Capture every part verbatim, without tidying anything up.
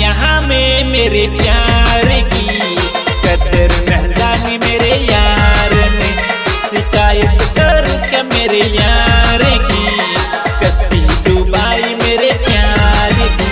दुनिया में मेरे प्यार की कदर न जानी मेरे यार ने। शिकायत करूं क्या मेरे यार की, कश्ती डुबाई मेरे प्यार की।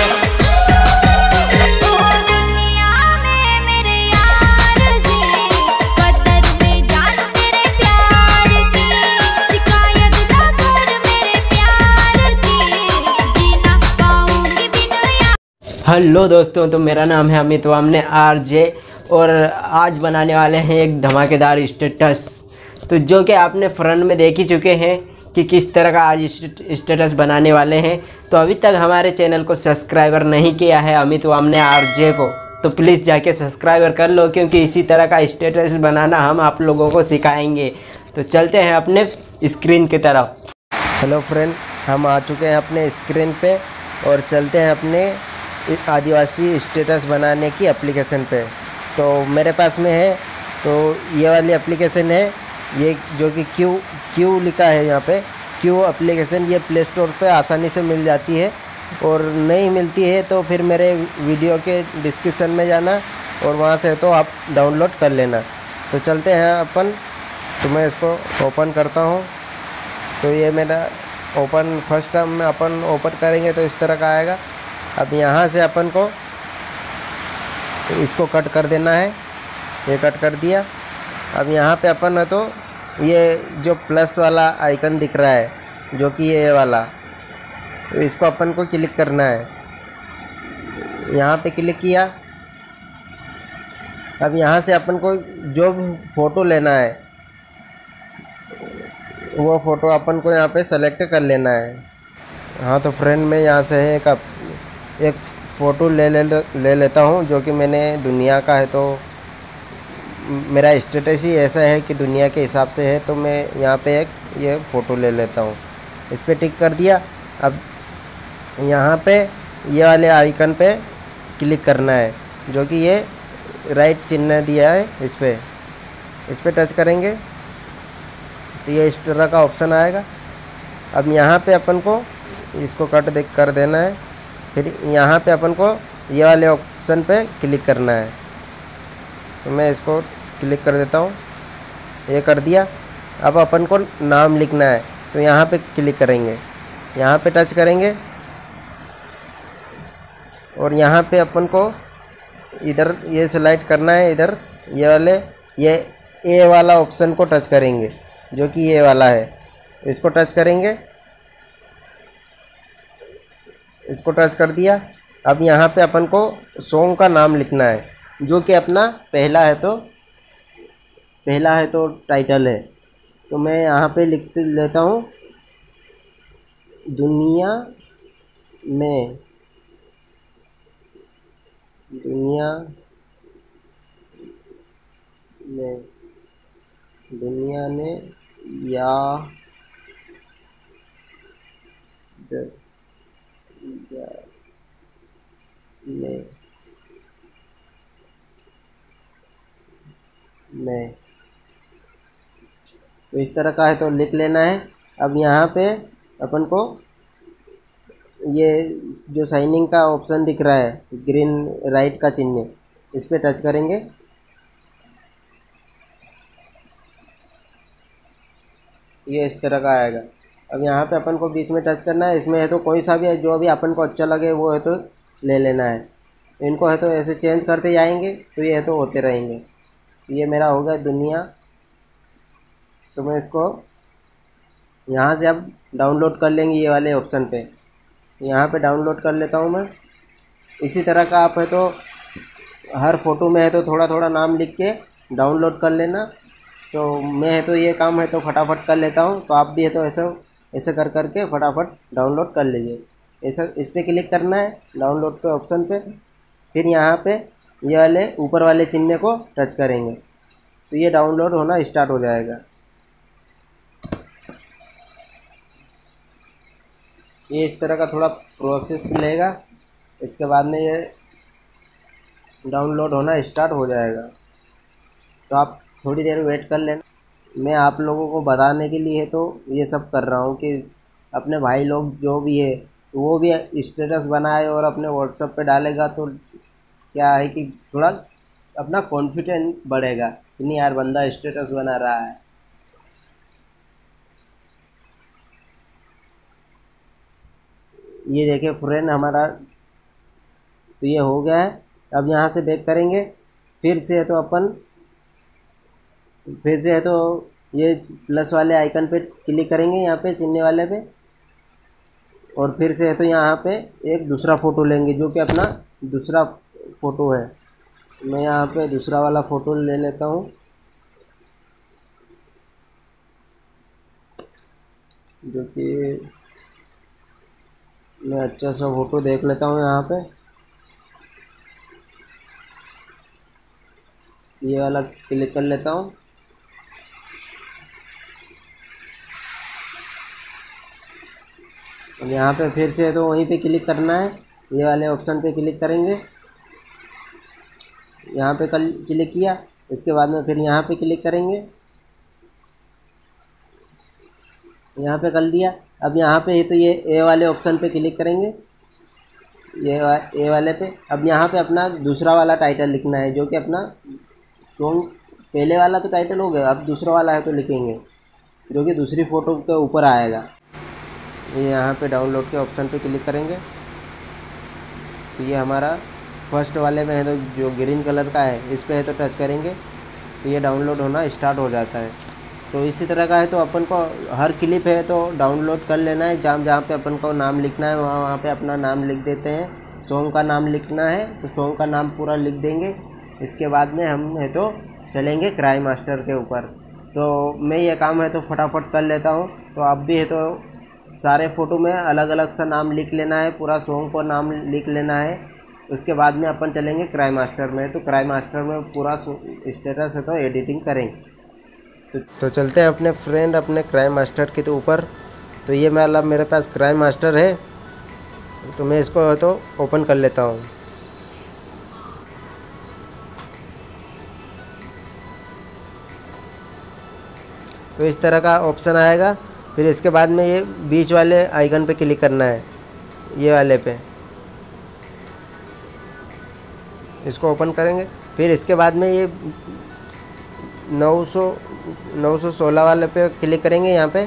हेलो दोस्तों, तो मेरा नाम है अमित वामने आर जे और आज बनाने वाले हैं एक धमाकेदार स्टेटस। तो जो कि आपने फ्रंट में देख ही चुके हैं कि किस तरह का आज स्टेटस बनाने वाले हैं। तो अभी तक हमारे चैनल को सब्सक्राइबर नहीं किया है अमित वामने आर जे को, तो प्लीज़ जाके सब्सक्राइबर कर लो, क्योंकि इसी तरह का स्टेटस बनाना हम आप लोगों को सिखाएंगे। तो चलते हैं अपने स्क्रीन की तरफ। हेलो फ्रेंड, हम आ चुके हैं अपने स्क्रीन पे और चलते हैं अपने आदिवासी स्टेटस बनाने की एप्लीकेशन पे। तो मेरे पास में है, तो ये वाली एप्लीकेशन है, ये जो कि क्यू क्यू लिखा है यहाँ पे, क्यू एप्लीकेशन। ये प्ले स्टोर पे आसानी से मिल जाती है, और नहीं मिलती है तो फिर मेरे वीडियो के डिस्क्रिप्शन में जाना और वहाँ से तो आप डाउनलोड कर लेना। तो चलते हैं अपन, तो मैं इसको ओपन करता हूँ। तो ये मेरा ओपन फर्स्ट टाइम में अपन ओपन करेंगे तो इस तरह का आएगा। अब यहाँ से अपन को इसको कट कर देना है, ये कट कर दिया। अब यहाँ पे अपन है तो ये जो प्लस वाला आइकन दिख रहा है, जो कि ये वाला, तो इसको अपन को क्लिक करना है। यहाँ पे क्लिक किया। अब यहाँ से अपन को जो भी फ़ोटो लेना है वो फ़ोटो अपन को यहाँ पे सेलेक्ट कर लेना है। हाँ, तो फ्रेंड में यहाँ से है एक एक फ़ोटो ले ले ले लेता हूँ, जो कि मैंने दुनिया का है। तो मेरा स्टेटस ही ऐसा है कि दुनिया के हिसाब से है, तो मैं यहाँ पे एक ये फ़ोटो ले लेता हूँ। इस पर टिक कर दिया। अब यहाँ पे ये वाले आइकन पे क्लिक करना है, जो कि ये राइट चिन्ह दिया है, इस पर इस पर टच करेंगे तो ये इस तरह का ऑप्शन आएगा। अब यहाँ पे अपन को इसको कट दे कर देना है। फिर यहाँ पे अपन को ये वाले ऑप्शन पे क्लिक करना है। तो मैं इसको क्लिक कर देता हूँ, ये कर दिया। अब अपन को नाम लिखना है, तो यहाँ पे क्लिक करेंगे, यहाँ पे टच करेंगे और यहाँ पे अपन को इधर ये सिलेक्ट करना है। इधर ये वाले ये ए वाला ऑप्शन को टच करेंगे, जो कि ये वाला है, इसको टच करेंगे। इसको टच कर दिया। अब यहाँ पे अपन को सॉन्ग का नाम लिखना है, जो कि अपना पहला है तो पहला है तो टाइटल है। तो मैं यहाँ पे लिख लेता हूँ, दुनिया में दुनिया में दुनिया ने या में में तो इस तरह का है तो लिख लेना है। अब यहाँ पे अपन को ये जो साइनिंग का ऑप्शन दिख रहा है, ग्रीन राइट का चिन्ह, इस पे टच करेंगे। ये इस तरह का आएगा। अब यहाँ पे अपन को बीच में टच करना है। इसमें है तो कोई सा भी है, जो भी अपन को अच्छा लगे वो है तो ले लेना है। इनको है तो ऐसे चेंज करते जाएंगे, तो ये है तो होते रहेंगे। ये मेरा हो गया दुनिया। तो मैं इसको यहाँ से अब डाउनलोड कर लेंगे, ये वाले ऑप्शन पे। यहाँ पे डाउनलोड कर लेता हूँ मैं। इसी तरह का आप है तो हर फ़ोटो में है तो थोड़ा थोड़ा नाम लिख के डाउनलोड कर लेना। तो मैं है तो ये काम है तो फटाफट कर लेता हूँ, तो आप भी है तो ऐसा ऐसे कर करके फटाफट डाउनलोड कर लीजिए। ऐसा इस पर क्लिक करना है, डाउनलोड के ऑप्शन पे। फिर यहाँ पे ये वाले ऊपर वाले चिन्ह को टच करेंगे, तो ये डाउनलोड होना स्टार्ट हो जाएगा। ये इस तरह का थोड़ा प्रोसेस लेगा, इसके बाद में ये डाउनलोड होना स्टार्ट हो जाएगा। तो आप थोड़ी देर वेट कर लेना। मैं आप लोगों को बताने के लिए तो ये सब कर रहा हूँ कि अपने भाई लोग जो भी है तो वो भी स्टेटस बनाए और अपने व्हाट्सएप पे डालेगा, तो क्या है कि थोड़ा अपना कॉन्फिडेंस बढ़ेगा कि नहीं यार बंदा स्टेटस बना रहा है। ये देखिए फ्रेंड हमारा तो ये हो गया है। अब यहाँ से बैक करेंगे, फिर से है तो अपन फिर से है तो ये प्लस वाले आइकन पे क्लिक करेंगे, यहाँ पे चिन्ह वाले पे, और फिर से है तो यहाँ पे एक दूसरा फ़ोटो लेंगे जो कि अपना दूसरा फ़ोटो है। मैं यहाँ पे दूसरा वाला फ़ोटो ले लेता हूँ, जो कि मैं अच्छा सा फ़ोटो देख लेता हूँ। यहाँ पे ये वाला क्लिक कर लेता हूँ। और यहाँ पे फिर से तो वहीं पे क्लिक करना है, ये वाले ऑप्शन पे क्लिक करेंगे। यहाँ पे कल क्लिक किया, इसके बाद में फिर यहाँ पे क्लिक करेंगे, यहाँ पे कर दिया। अब यहाँ पे ही तो ये ए वाले ऑप्शन पे क्लिक करेंगे, ये वा, ए वाले पे। अब यहाँ पे अपना दूसरा वाला टाइटल लिखना है, जो कि अपना सॉन्ग पहले वाला तो टाइटल हो गया, अब दूसरा वाला है तो लिखेंगे, जो कि दूसरी फ़ोटो के ऊपर आएगा। ये यहाँ पे डाउनलोड के ऑप्शन पे क्लिक करेंगे, तो ये हमारा फर्स्ट वाले में है तो जो ग्रीन कलर का है इस पे है तो टच करेंगे तो ये डाउनलोड होना स्टार्ट हो जाता है। तो इसी तरह का है तो अपन को हर क्लिप है तो डाउनलोड कर लेना है, जहाँ जहाँ पे अपन को नाम लिखना है वहाँ वहाँ पे अपना नाम लिख देते हैं। सॉन्ग का नाम लिखना है तो सॉन्ग का नाम पूरा लिख देंगे। इसके बाद में हम है तो चलेंगे क्राई मास्टर के ऊपर। तो मैं ये काम है तो फटाफट कर लेता हूँ। तो आप भी है तो सारे फ़ोटो में अलग अलग सा नाम लिख लेना है, पूरा सॉन्ग को नाम लिख लेना है। उसके बाद में अपन चलेंगे क्राई मास्टर में। तो क्राई मास्टर में पूरा स्टेटस है तो एडिटिंग करेंगे। तो, तो चलते हैं अपने फ्रेंड अपने क्राई मास्टर के तो ऊपर। तो ये मतलब मेरे पास क्राई मास्टर है, तो मैं इसको तो ओपन कर लेता हूँ। तो इस तरह का ऑप्शन आएगा। फिर इसके बाद में ये बीच वाले आइकन पे क्लिक करना है, ये वाले पे, इसको ओपन करेंगे। फिर इसके बाद में ये नौ सौ नौ सौ सोलह वाले पे क्लिक करेंगे यहाँ पे।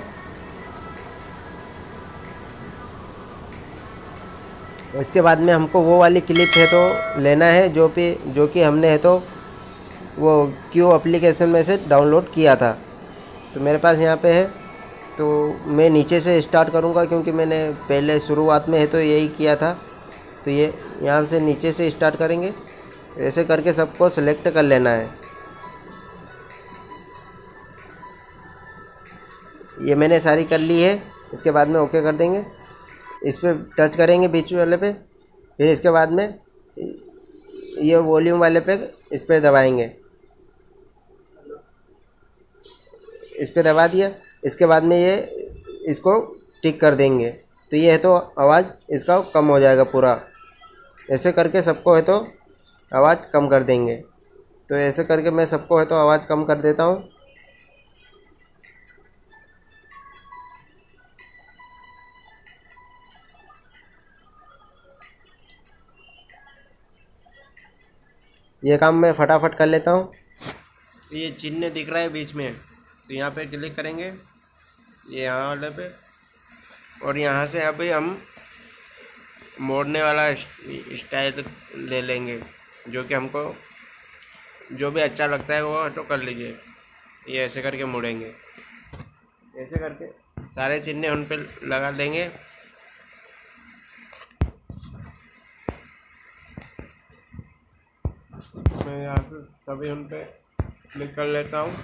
इसके बाद में हमको वो वाली क्लिप है तो लेना है जो भी जो कि हमने है तो वो क्यू एप्लीकेशन में से डाउनलोड किया था। तो मेरे पास यहाँ पे है, तो मैं नीचे से स्टार्ट करूँगा क्योंकि मैंने पहले शुरुआत में है तो यही किया था। तो ये यहाँ से नीचे से स्टार्ट करेंगे, ऐसे करके सबको सेलेक्ट कर लेना है। ये मैंने सारी कर ली है। इसके बाद में ओके कर देंगे, इस पर टच करेंगे बीच वाले पे। फिर इसके बाद में ये वॉल्यूम वाले पे इस पर दबाएंगे, इस पर दबा दिया। इसके बाद में ये इसको टिक कर देंगे, तो ये है तो आवाज़ इसका कम हो जाएगा पूरा। ऐसे करके सबको है तो आवाज़ कम कर देंगे। तो ऐसे करके मैं सबको है तो आवाज़ कम कर देता हूँ। ये काम मैं फटाफट कर लेता हूँ। ये चिन्ह दिख रहा है बीच में, तो यहाँ पे क्लिक करेंगे, ये यहाँ वाले पे, और यहाँ से अभी हम मोड़ने वाला स्टाइल ले लेंगे, जो कि हमको जो भी अच्छा लगता है वो तो कर लीजिए। ये ऐसे करके मोड़ेंगे, ऐसे करके सारे चिन्ह उन पे लगा देंगे। मैं यहाँ से सभी उन पे क्लिक कर लेता हूँ।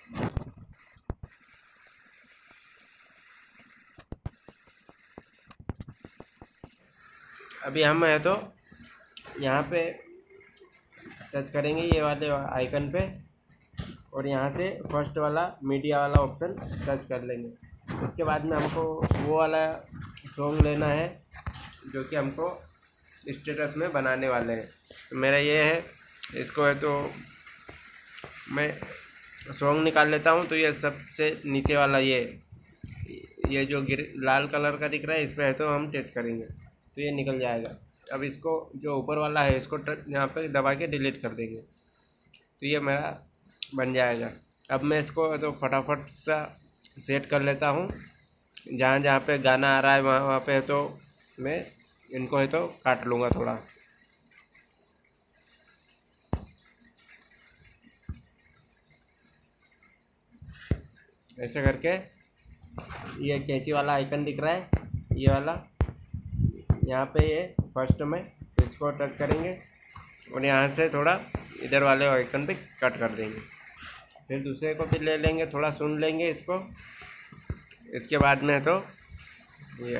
अभी हम है तो यहाँ पे टच करेंगे ये वाले आइकन पे, और यहाँ से फर्स्ट वाला मीडिया वाला ऑप्शन टच कर लेंगे। उसके बाद में हमको वो वाला सॉन्ग लेना है जो कि हमको स्टेटस में बनाने वाले हैं। तो मेरा ये है, इसको है तो मैं सॉन्ग निकाल लेता हूँ। तो ये सबसे नीचे वाला ये ये जो गिर लाल कलर का दिख रहा है इस पर है तो हम टच करेंगे तो ये निकल जाएगा। अब इसको जो ऊपर वाला है इसको यहाँ पे दबा के डिलीट कर देंगे तो ये मेरा बन जाएगा। अब मैं इसको तो फटाफट सा सेट कर लेता हूँ। जहाँ जहाँ पे गाना आ रहा है वहाँ वहाँ पे है तो मैं इनको है तो काट लूँगा थोड़ा। ऐसे करके ये कैंची वाला आइकन दिख रहा है, ये वाला यहाँ पे ये फर्स्ट में इसको टच करेंगे और यहाँ से थोड़ा इधर वाले आइकन पे कट कर देंगे। फिर दूसरे को भी ले लेंगे, थोड़ा सुन लेंगे इसको। इसके बाद में तो ये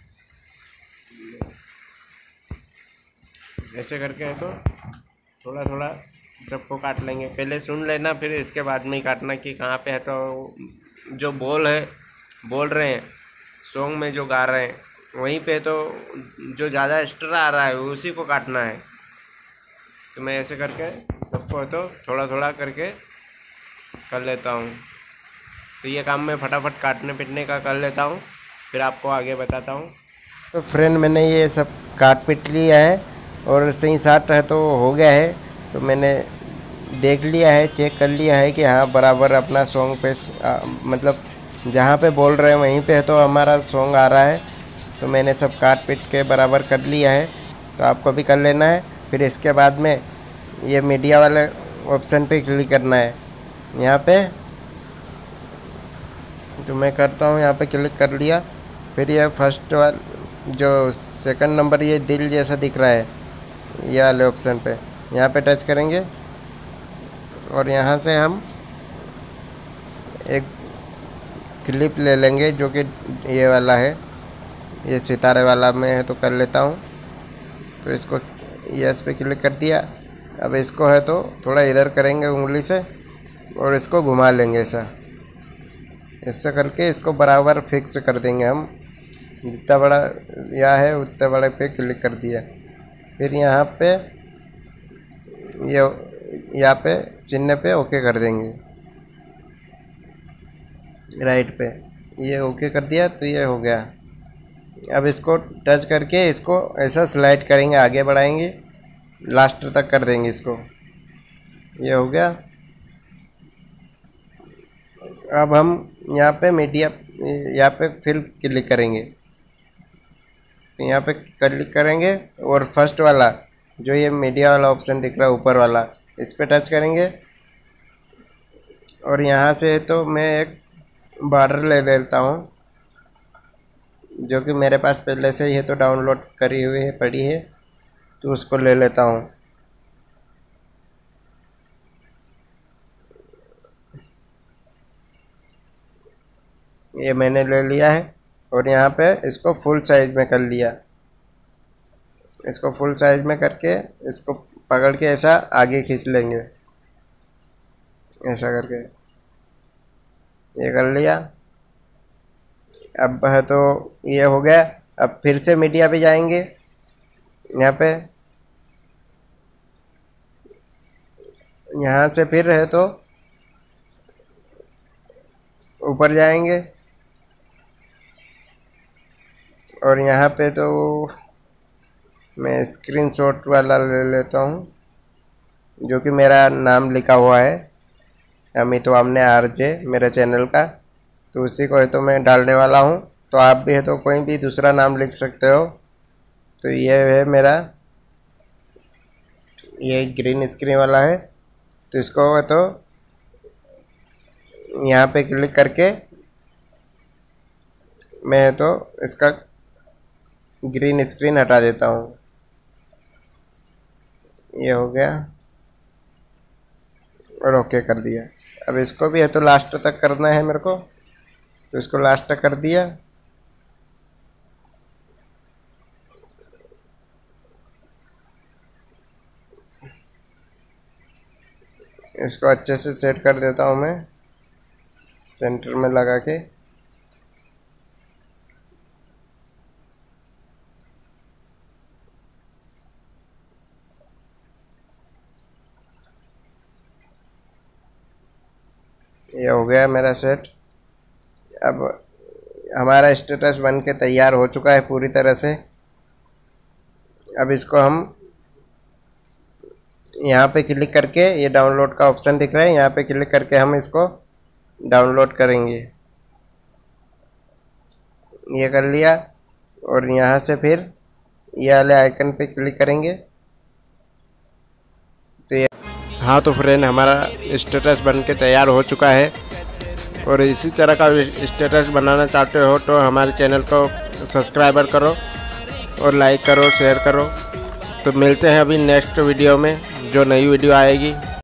ऐसे करके है तो थोड़ा थोड़ा सबको काट लेंगे। पहले सुन लेना फिर इसके बाद में ही काटना कि कहाँ पे है तो जो बोल है बोल रहे हैं सॉन्ग में जो गा रहे हैं वहीं पे तो जो ज़्यादा एक्स्ट्रा आ रहा है उसी को काटना है। तो मैं ऐसे करके सबको है तो थोड़ा थोड़ा करके कर लेता हूँ। तो ये काम मैं फटाफट काटने पीटने का कर लेता हूँ, फिर आपको आगे बताता हूँ। तो फ्रेंड मैंने ये सब काट पीट लिया है और सही साट है तो हो गया है। तो मैंने देख लिया है, चेक कर लिया है कि हाँ बराबर अपना सॉन्ग पे आ, मतलब जहाँ पे बोल रहे हैं वहीं पे है तो हमारा सॉन्ग आ रहा है। तो मैंने सब काट पीट के बराबर कर लिया है, तो आपको भी कर लेना है। फिर इसके बाद में ये मीडिया वाले ऑप्शन पे क्लिक करना है यहाँ पे। तो मैं करता हूँ, यहाँ पे क्लिक कर लिया। फिर ये फर्स्ट वाल जो सेकंड नंबर ये दिल जैसा दिख रहा है ये वाले ऑप्शन पे यहाँ पे टच करेंगे और यहाँ से हम एक क्लिप ले लेंगे जो कि ये वाला है, ये सितारे वाला मैं है तो कर लेता हूँ। तो इसको यस पे क्लिक कर दिया। अब इसको है तो थोड़ा इधर करेंगे उंगली से और इसको घुमा लेंगे ऐसा। ऐसा करके इसको बराबर फिक्स कर देंगे हम। जितना बड़ा यह है उतने बड़े पे क्लिक कर दिया। फिर यहाँ पे ये यहाँ पे चिन्ह पे ओके कर देंगे, राइट पे ये ओके कर दिया तो ये हो गया। अब इसको टच करके इसको ऐसा स्लाइड करेंगे, आगे बढ़ाएंगे, लास्ट तक कर देंगे इसको। ये हो गया। अब हम यहाँ पे मीडिया यहाँ पे फिर क्लिक करेंगे। तो यहाँ पे क्लिक करेंगे और फर्स्ट वाला जो ये मीडिया वाला ऑप्शन दिख रहा है ऊपर वाला, इस पे टच करेंगे और यहाँ से तो मैं एक बॉर्डर ले लेता हूँ जो कि मेरे पास पहले से ही है तो डाउनलोड करी हुई है पड़ी है, तो उसको ले लेता हूँ। ये मैंने ले लिया है और यहाँ पे इसको फुल साइज में कर लिया। इसको फुल साइज में करके इसको पकड़ के ऐसा आगे खींच लेंगे, ऐसा करके ये कर लिया। अब है तो ये हो गया। अब फिर से मीडिया पे जाएंगे, यहाँ पे यहाँ से फिर है तो ऊपर जाएंगे और यहाँ पे तो मैं स्क्रीनशॉट वाला ले लेता हूँ जो कि मेरा नाम लिखा हुआ है अमित वामने आरजे मेरे चैनल का, तो उसी को है तो मैं डालने वाला हूँ। तो आप भी है तो कोई भी दूसरा नाम लिख सकते हो। तो ये है मेरा, ये ग्रीन स्क्रीन वाला है। तो इसको है तो यहाँ पे क्लिक करके मैं तो इसका ग्रीन स्क्रीन हटा देता हूँ। ये हो गया और ओके कर दिया। अब इसको भी है तो लास्ट तक करना है मेरे को, तो इसको लास्ट तक कर दिया। इसको अच्छे से सेट कर देता हूँ मैं सेंटर में लगा के। ये हो गया मेरा सेट। अब हमारा स्टेटस बन के तैयार हो चुका है पूरी तरह से। अब इसको हम यहाँ पे क्लिक करके, ये डाउनलोड का ऑप्शन दिख रहा है, यहाँ पे क्लिक करके हम इसको डाउनलोड करेंगे। ये कर लिया और यहाँ से फिर ये वाले आइकन पे क्लिक करेंगे तो ये, हाँ तो फ्रेंड हमारा स्टेटस बन के तैयार हो चुका है। और इसी तरह का स्टेटस बनाना चाहते हो तो हमारे चैनल को सब्सक्राइबर करो और लाइक करो, शेयर करो। तो मिलते हैं अभी नेक्स्ट वीडियो में, जो नई वीडियो आएगी।